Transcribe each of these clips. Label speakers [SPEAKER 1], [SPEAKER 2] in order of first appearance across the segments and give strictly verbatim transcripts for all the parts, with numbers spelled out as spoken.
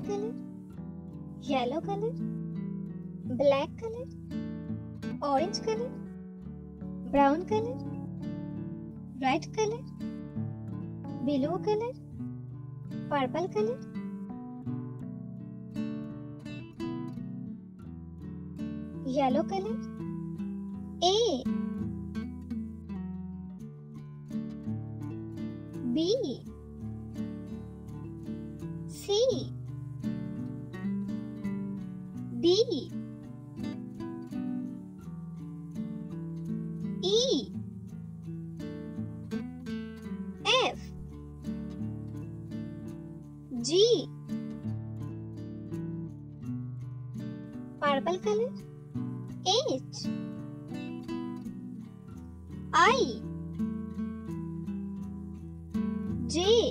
[SPEAKER 1] color, yellow color, black color, orange color, brown color, red color, blue color, purple color, yellow color. A, B, C, D, E, F, G. Purple color. H, I, J,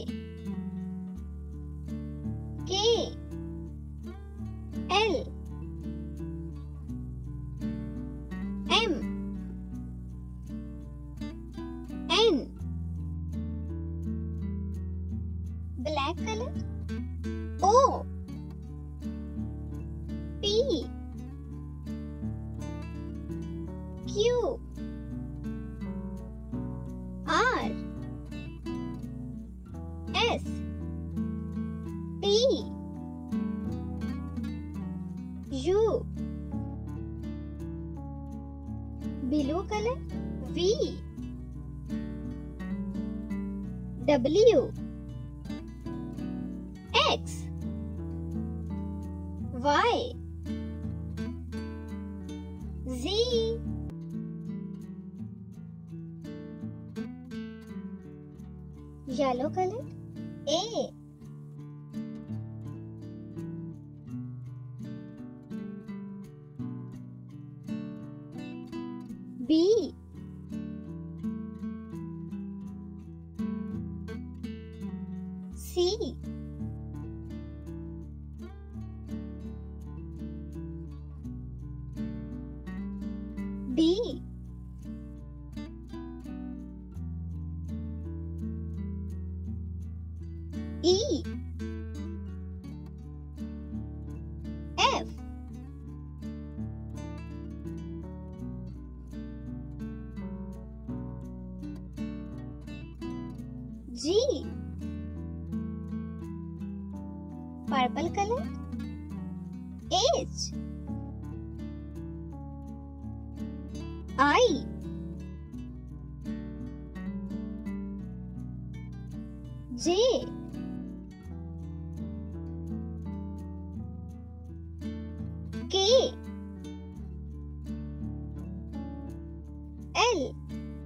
[SPEAKER 1] K, L, M, N. Black color. O, P, Q, R, S, T, U. Blue color. V, W, X, Y, Z. Yellow color. A, B, C, D, E, F, G. Purple color. H, I, J, K, L,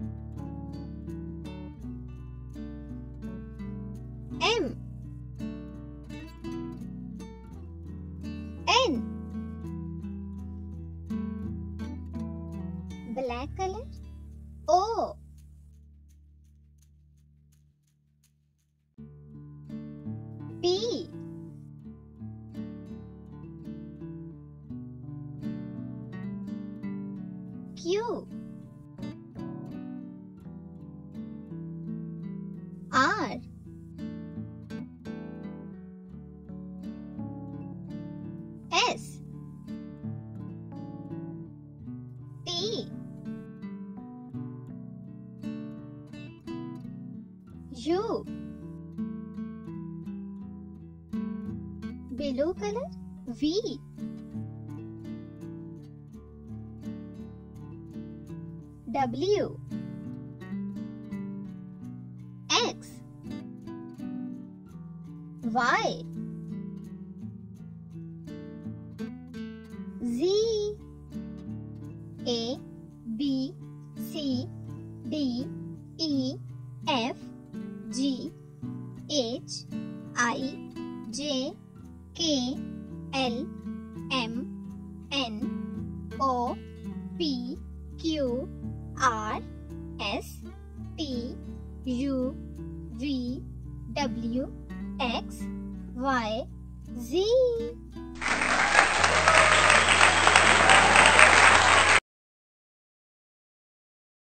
[SPEAKER 1] M, N. Black color. O, P, Q, R, S, T, U. Blue color. V, W, X, Y, Z, A, B, C, D, E, F, G, H, I, J, K, L, M, N, O, P, Q, R, S, T, U, V, W, X, Y, Z.